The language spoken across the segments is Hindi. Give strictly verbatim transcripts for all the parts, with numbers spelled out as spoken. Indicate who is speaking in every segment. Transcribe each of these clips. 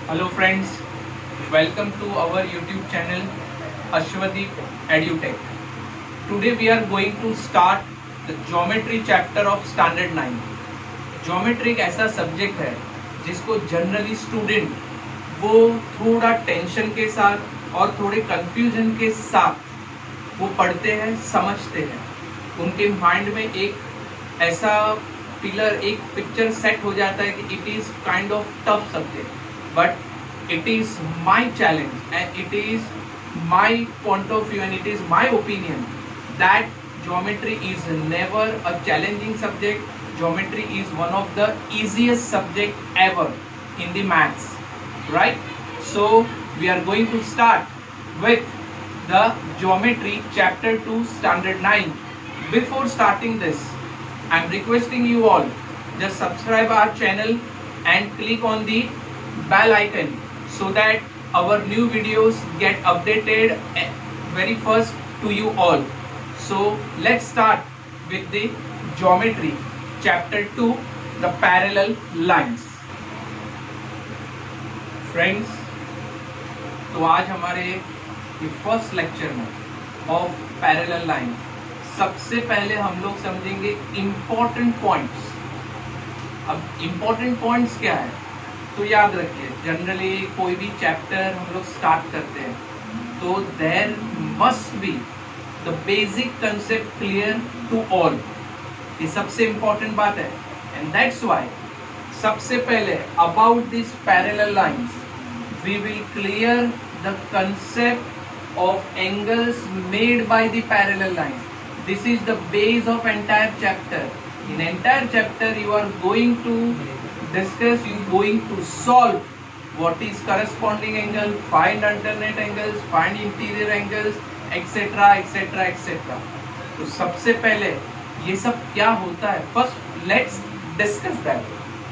Speaker 1: Hello friends, welcome to our YouTube channel Ashwadeep EduTech. Today we are going to start the geometry chapter of standard nine. Geometry एक ऐसा सब्जेक्ट है जिसको जनरली स्टूडेंट वो थोड़ा टेंशन के साथ और थोड़े कंफ्यूजन के साथ वो पढ़ते हैं, समझते हैं. उनके माइंड में एक ऐसा पिलर, एक पिक्चर सेट हो जाता है कि it is kind of tough subject, but it is my challenge and it is my point of view and it is my opinion that geometry is never a challenging subject. Geometry is one of the easiest subject ever in the maths, right? So we are going to start with the geometry chapter two standard nine. Before starting this, I am requesting you all just subscribe our channel and click on the bell icon so that our new videos get updated very first to you all. So let's start with the geometry chapter two, the parallel lines. Friends, तो आज हमारे फर्स्ट लेक्चर में ऑफ पैरेलल लाइन सबसे पहले हम लोग समझेंगे इम्पोर्टेंट पॉइंट्स. अब इम्पोर्टेंट पॉइंट्स क्या है तो याद रखिए, जनरली कोई भी चैप्टर हम लोग स्टार्ट करते हैं तो there must be the basic concept clear to all. ये सबसे इम्पोर्टेंट बात है एंड दैट्स व्हाई सबसे पहले about this parallel lines we will clear the concept of angles made by the parallel lines. This is the base of entire chapter. In entire chapter you are going to discuss, you are going to solve what is corresponding angle, find alternate angles, find interior angles, etc etc etc. तो सबसे पहले ये सब क्या होता है, first let's discuss that.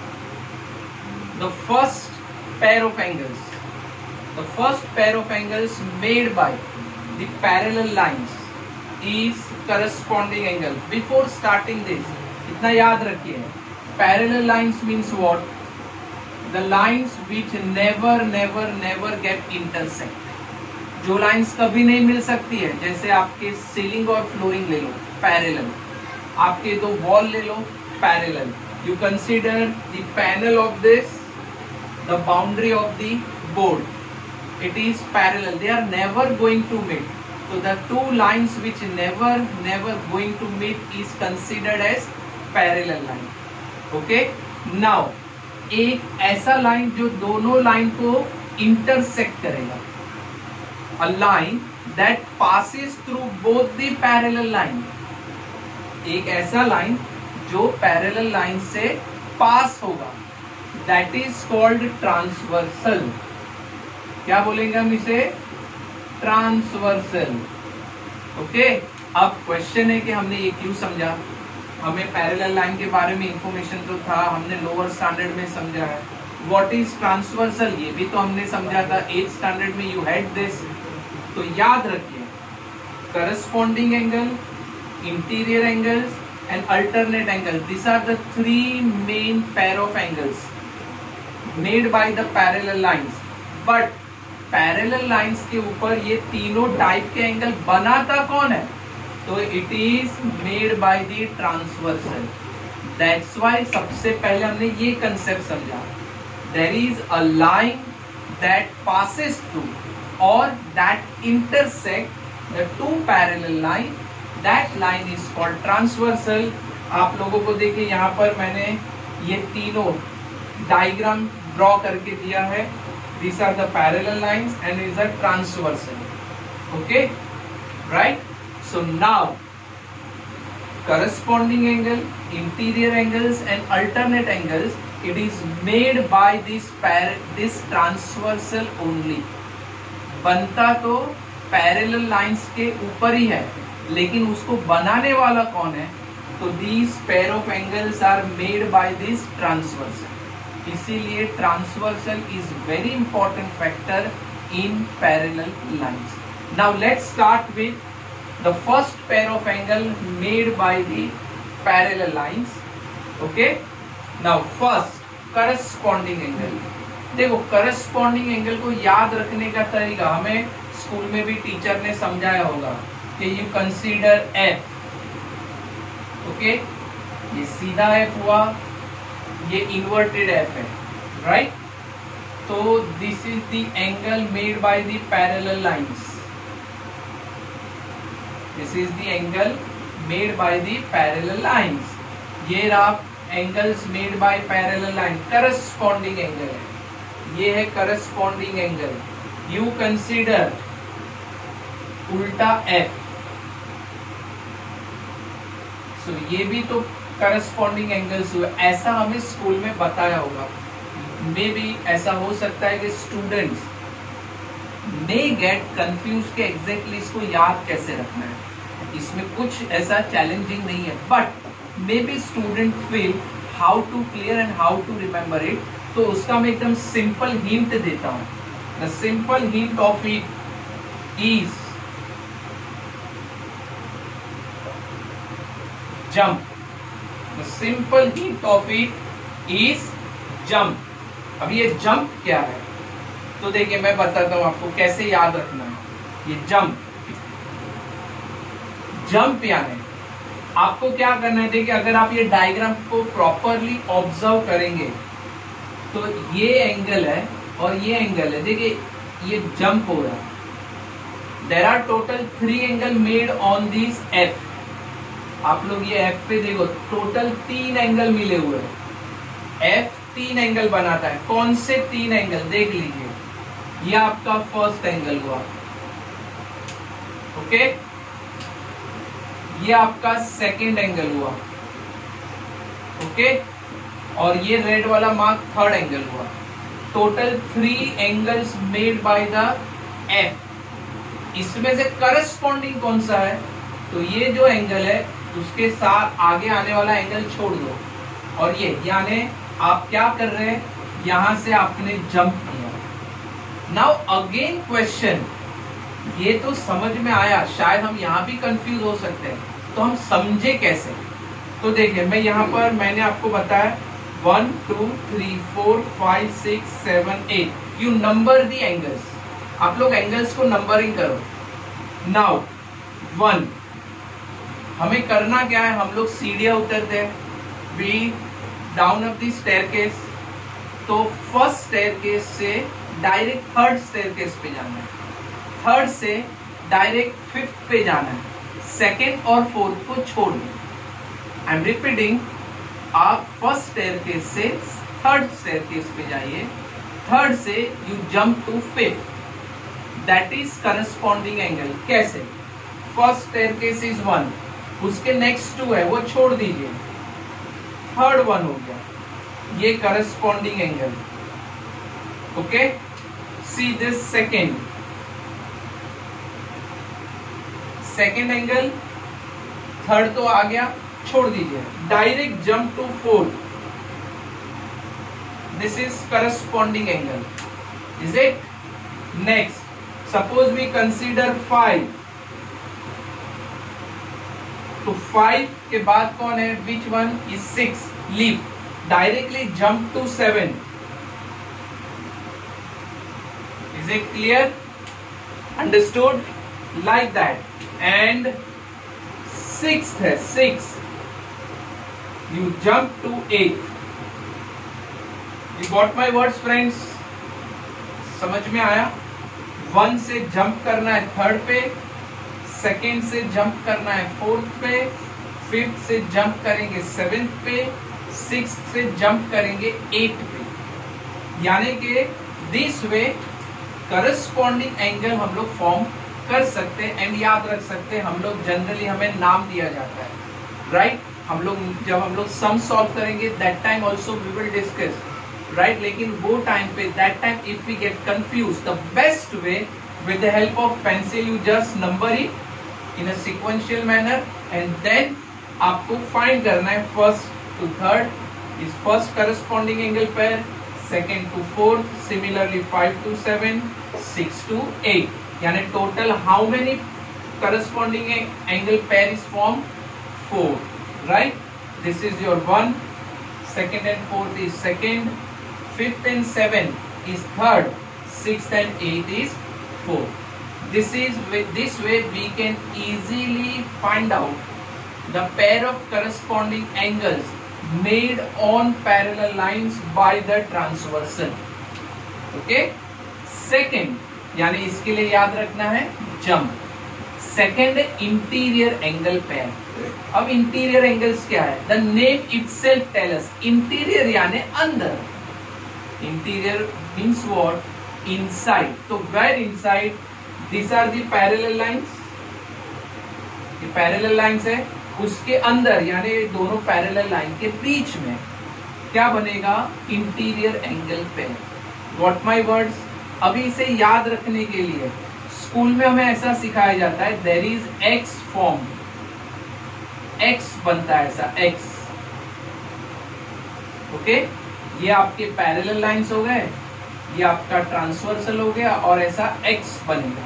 Speaker 1: The first pair of angles, the first pair of angles made by the parallel lines is corresponding angle. Before starting this, इतना याद रखिए, parallel lines means what? The lines which never never never get intersect. जो लाइंस कभी नहीं मिल सकती है, जैसे आपके सीलिंग और फ्लोरिंग ले लो पैरेलल, आपके दो वॉल ले लो parallel. You consider the panel of this, the boundary of the board, it is parallel, they are never going to meet. So the two lines which never never going to meet is considered as parallel line. Okay? Now एक ऐसा लाइन जो दोनों लाइन को इंटरसेक्ट करेगा, a line that passes through both the parallel line. एक ऐसा लाइन जो पैरेलल लाइन से पास होगा, that is called transversal. क्या बोलेंगे हम इसे? ट्रांसवर्सल. ओके, अब क्वेश्चन है कि हमने ये क्यों समझा. हमें पैरेलल लाइन के बारे में इंफॉर्मेशन तो था, हमने लोअर स्टैंडर्ड में समझा है. व्हाट इज ट्रांसवर्सल ये भी तो हमने समझा था, एट स्टैंडर्ड में यू हैड दिस. तो याद रखिए, corresponding angle, interior angles and alternate angle, this are the three main pair of angles made by the parallel lines. But parallel lines के ऊपर ये तीनों टाइप के एंगल बनाता कौन है? तो it is made by the transversal. That's why सबसे पहले हमने ये कंसेप्ट समझा, there is a line that passes through और that intersect the two parallel line, that line is called transversal. आप लोगों को देखिए, यहाँ पर मैंने ये तीनों डायग्राम ड्रॉ करके दिया है. These are the parallel lines and is a transversal. Okay, right? So now corresponding angle, interior angles and alternate angles, it is made by this par this transversal only. बनता तो parallel lines के ऊपर ही है, लेकिन उसको बनाने वाला कौन है? तो these pair of angles are made by this transversal. इसीलिए transversal is very important factor in parallel lines. Now let's start with the first pair of angle made by the parallel lines. Okay, now first corresponding angle. देखो करस्पॉन्डिंग एंगल को याद रखने का तरीका हमें स्कूल में भी टीचर ने समझाया होगा कि यू कंसीडर एफ, ओके, ये सीधा एफ हुआ, ये इन्वर्टेड एफ है, राइट। तो this is the angle made by the parallel lines, this is the angle made by the parallel lines. ये रहा angles made by parallel line, corresponding angle है, ये है करस्पॉन्डिंग एंगल। यू कंसीडर उल्टा एफ, सो so, ये भी तो करस्पॉन्डिंग एंगल्स हुए। ऐसा हमें स्कूल में बताया होगा। मे बी ऐसा हो सकता है कि स्टूडेंट्स मे गेट कंफ्यूज के एग्जैक्टली इसको याद कैसे रखना है। इसमें कुछ ऐसा चैलेंजिंग नहीं है, but may be student feel how to clear and how to remember it. तो उसका मैं एकदम सिंपल हिंट देता हूं। The simple hint of it is jump. The simple hint of it is jump. अब ये जंप क्या है, तो देखिए मैं बताता हूं आपको कैसे याद रखना है। ये जंप, जंप यानी आपको क्या करना है, देखिए अगर आप ये डायग्राम को प्रॉपरली ऑब्जर्व करेंगे तो ये एंगल है और ये एंगल है, देखिए ये जंप हो रहा है। There are total three angle made on this F. आप लोग ये एफ पे देखो, टोटल तीन एंगल मिले हुए हैं। एफ तीन एंगल बनाता है। कौन से तीन एंगल देख लीजिए। ये आपका फर्स्ट एंगल हुआ, ओके, ये आपका सेकेंड एंगल हुआ, ओके, और ये रेड वाला मार्क थर्ड एंगल हुआ। Total three angles made by the F. इसमें से करस्पॉन्डिंग कौन सा है, तो ये जो एंगल है उसके साथ आगे आने वाला एंगल छोड़ दो, और ये यानी आप क्या कर रहे हैं, यहां से आपने जंप किया। नाउ अगेन क्वेश्चन, ये तो समझ में आया, शायद हम यहां भी कंफ्यूज हो सकते हैं, तो हम समझे कैसे। तो देखिए मैं यहां पर मैंने आपको बताया one two three four five six seven eight, you number the angles. आप लोग एंगल्स को नंबरिंग करो। नाउ वन, हमें करना क्या है, हम लोग सीढ़ियां उतरते हैं, we down up the staircase. तो फर्स्ट स्टेयरकेस से डायरेक्ट थर्ड स्टेयरकेस पे जाना है, थर्ड से डायरेक्ट फिफ्थ पे जाना है, सेकेंड और फोर्थ को छोड़ दें। आई एम रिपीटिंग, आप फर्स्ट स्टेयरकेस से थर्ड स्टेयरकेस पे जाइए, थर्ड से you jump to fifth, that is corresponding angle. कैसे, फर्स्ट स्टेयरकेस इज वन, उसके नेक्स्ट टू है वो छोड़ दीजिए, थर्ड वन हो गया, ये corresponding angle, okay. See this second, second angle, third तो आ गया, छोड़ दीजिए, direct jump to fourth, this is corresponding angle, is it. Next suppose we consider five, तो फाइव के बाद कौन है, which one is six, leave, directly jump to seven. Is it clear, understood, like that. And sixth है, six, you jump to eight. You got my words friends, समझ में आया। वन से जंप करना है थर्ड पे, सेकेंड से जंप करना है फोर्थ पे, फिफ्थ से जंप करेंगे सेवेंथ पे, सिक्स्थ से जंप करेंगे एट पे। यानी कि दिस वे करस्पॉन्डिंग एंगल हम लोग फॉर्म कर सकते हैं एंड याद रख सकते हैं। हम लोग जनरली हमें नाम दिया जाता है, राइट right? हम लोग जब हम लोग सम सॉल्व करेंगे that time also we will discuss, right. लेकिन वो टाइम पे that time if we get confuse, the best way with the help of pencil you just number it in a sequential manner and then आपको फाइंड करना है first to third is first corresponding angle pair, second to fourth, similarly five to seven, six to eight, यानी total how many corresponding angle pair is form, four, right? This is your one, second and fourth is second, fifth and seven is third, sixth and eighth is fourth. This is with this way we can easily find out the pair of corresponding angles made on parallel lines by the transversal. Okay. Second, यानी इसके लिए याद रखना है jump. Second interior angle pair. अब इंटीरियर एंगल्स क्या है? The name itself tell us. Interior यानी अंदर. Interior means what? इनसाइड. तो where inside? This are the parallel lines. ये पैरेलल लाइंस है. उसके अंदर यानी दोनों पैरेलल लाइन के बीच में क्या बनेगा? Interior angle pair. What my words? अभी इसे याद रखने के लिए स्कूल में हमें ऐसा सिखाया जाता है, there is X form. X बनता है ऐसा, एक्स. ओके. ये आपके पैरेलल लाइंस हो गए, ये आपका ट्रांसवर्सल हो गया और ऐसा एक्स बनेगा.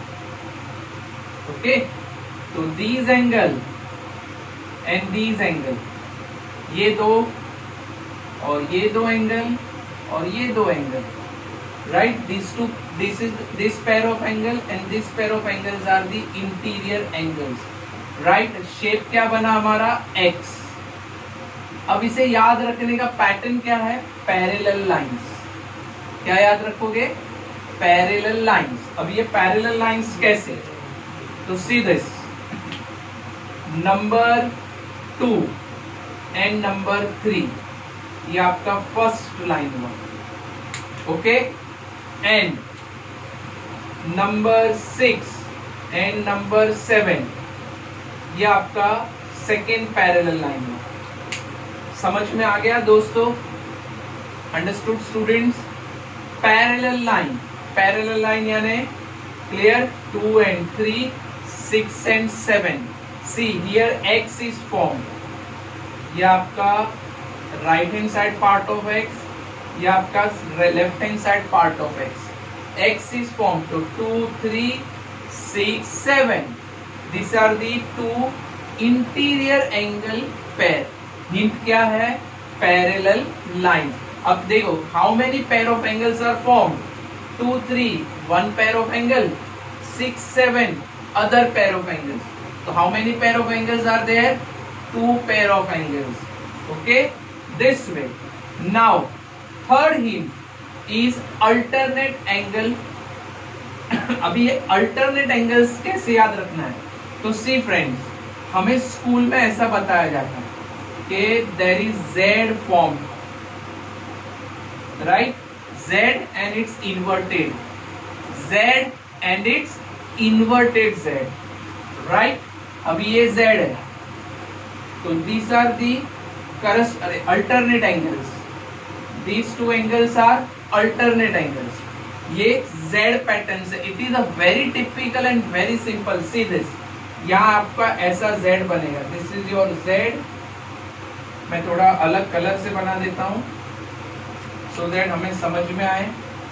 Speaker 1: ओके. तो these angle and these angle, ये दो और ये दो एंगल और ये दो angle. Right, these two, this is this pair of angle and this pair of angles are the interior angles. Right, shape क्या बना हमारा? X. अब इसे याद रखने का पैटर्न क्या है? Parallel lines. क्या याद रखोगे? Parallel lines. अब ये parallel lines कैसे? तो see this. Number two and number three. ये आपका first line हुआ. Okay. And number six and number seven, ये आपका सेकेंड पैरेलल लाइन है. समझ में आ गया दोस्तों? Understood students? Parallel line, parallel line यानी clear? Two and three, six and seven. See here X is form. ये आपका right hand side part of X, ये आपका left hand side part of X. X is form two two, three, six, seven. This are the two interior angle pair. Hint क्या है? Parallel line. अब देखो how many pair of angles are form? Two, three, one pair of angle, six, seven other pair of angles. तो how many pair of angles are there? Two pair of angles. Okay. This way. Now third hint is alternate angle. अभी ये अल्टरनेट एंगल्स कैसे याद रखना है? तो सी फ्रेंड्स, हमें स्कूल में ऐसा बताया जाता है कि there is Z form. Right. Z and it's inverted. Z and it's inverted Z. Right. अभी ये जेड है, तो these are the alternate angles. These two angles are alternate angles. ये Z पैटर्न से. It is a very typical and very simple. See this. यहाँ आपका ऐसा Z बनेगा. This is your Z. मैं थोड़ा अलग कलर से बना देता हूँ so that हमें समझ में आए.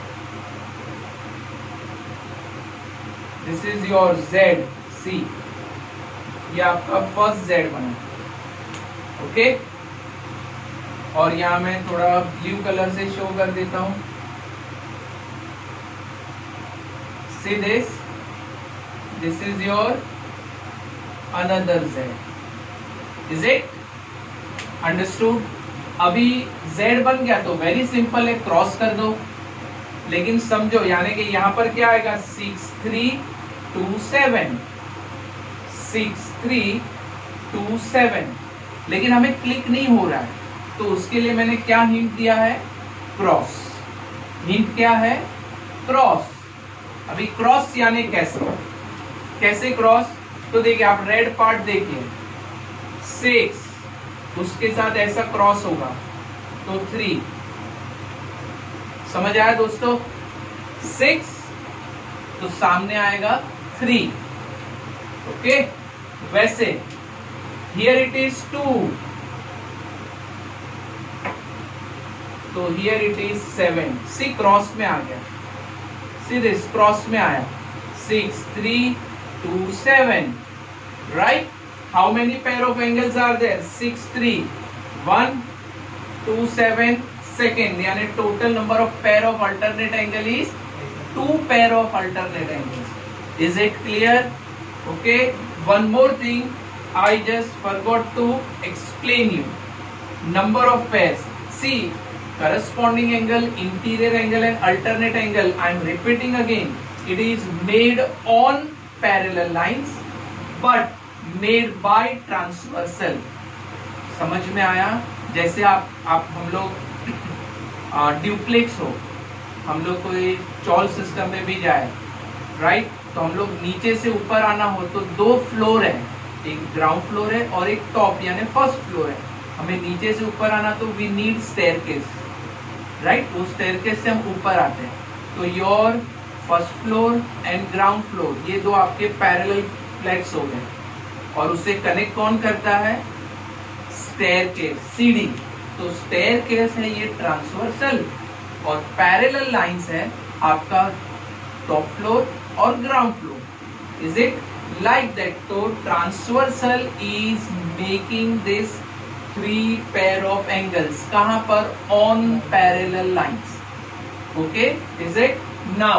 Speaker 1: This is your Z. See. ये आपका फर्स्ट Z बना. ओके. और यहाँ मैं थोड़ा ब्लू कलर से शो कर देता हूं. See this. This is your another Z. Is it? Understood? अभी Z बन गया तो वेरी सिंपल है, क्रॉस कर दो. लेकिन समझो यानी कि यहाँ पर क्या आएगा? Six, three, two, seven. Six, three, two, seven. लेकिन हमें क्लिक नहीं हो रहा है, तो उसके लिए मैंने क्या हिंट दिया है? क्रॉस. हिंट क्या है? क्रॉस. अभी क्रॉस यानी कैसे? कैसे क्रॉस? तो देखिए आप रेड पार्ट देखिए. सिक्स उसके साथ ऐसा क्रॉस होगा तो थ्री. समझ आया दोस्तों? सिक्स तो सामने आएगा थ्री. ओके. वैसे हियर इट इज टू, तो here it is seven. See cross में आ गया. सी दिस क्रॉस में आया. Six, three, two, seven. Right. How many pair of angles are there? Six, three, one, two, seven, second, यानी total number of pair of alternate angle is two pair of alternate angles. Is it clear? Okay, one more thing I just forgot to explain you. Number of pairs. See, corresponding angle, interior angle and alternate angle, I am repeating again, it is made on parallel lines but made by transversal. समझ में आया? जैसे आप आप हम लोग ड्यूप्लेक्स हो, हम लोग कोई चॉल सिस्टम में भी जाए, राइट, तो हम लोग नीचे से ऊपर आना हो तो दो फ्लोर है, एक ग्राउंड फ्लोर है और एक टॉप यानी फर्स्ट फ्लोर है. हमें नीचे से ऊपर आना तो वी नीड स्टेयरकेस, राइट, वो स्टेयरकेस से हम ऊपर आते हैं. तो your first floor and ground floor, ये दो आपके पैरेलल फ्लैट्स हो गए और उसे कनेक्ट कौन करता है? स्टेयरकेस, सीढ़ी. तो स्टेयरकेस है ये ट्रांसवर्सल और पैरेलल लाइंस है आपका टॉप फ्लोर और ground floor. Is it like that? So transversal is making this three pair of angles. कहाँ पर? On parallel lines. Okay, is it? Now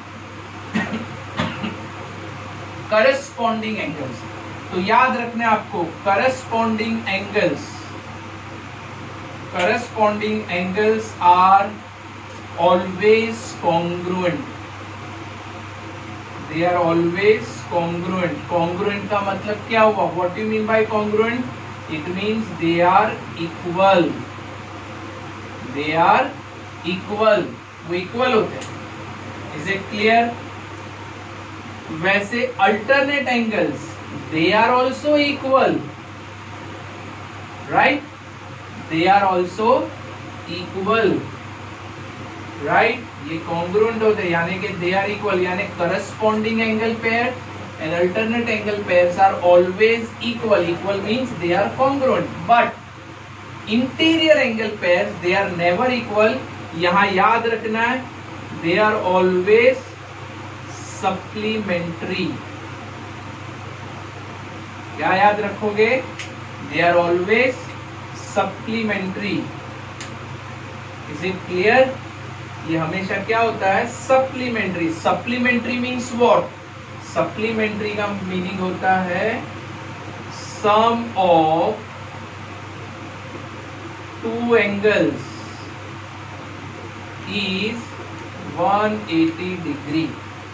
Speaker 1: corresponding angles. तो याद रखना आपको corresponding angles. Corresponding angles are always congruent. They are always congruent. Congruent का मतलब क्या हुआ? What do you mean by congruent? It means they are equal. They are equal. वो equal होते हैं. Is it clear? वैसे alternate angles, they are also equal. Right? They are also equal. Right? ये कॉन्ग्रुएंट होते हैं, यानी कि दे आर इक्वल, यानी corresponding angle pair and alternate angle pairs are always equal. Equal means they are congruent. But interior angle pairs they are never equal. यहां याद रखना है, दे आर ऑलवेज सप्लीमेंट्री. क्या याद रखोगे? They are always supplementary. Is it clear? ये हमेशा क्या होता है? Supplementary. Supplementary means what? Supplementary का मीनिंग होता है sum of two angles is one eighty degree.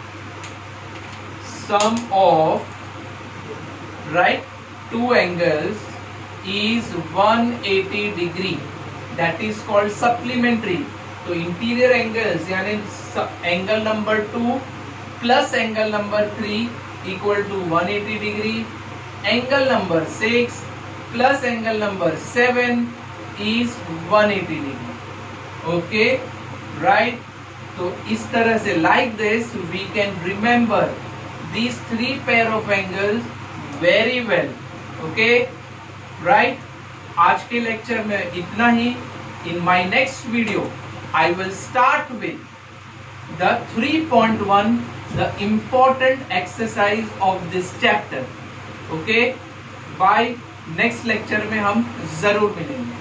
Speaker 1: Sum of, right, two angles is one eighty degree. That is called supplementary. तो इंटीरियर एंगल्स यानी angle number two plus angle number three equal to one eighty degree. Angle number six plus angle number seven is one eighty degree. Okay, right. तो इस तरह से like this we can remember these three pair of angles very well. Okay, right. आज के लेक्चर में इतना ही. In my next video I will start with the three point one, the important exercise of this chapter. Okay, by next lecture में हम जरूर मिलेंगे.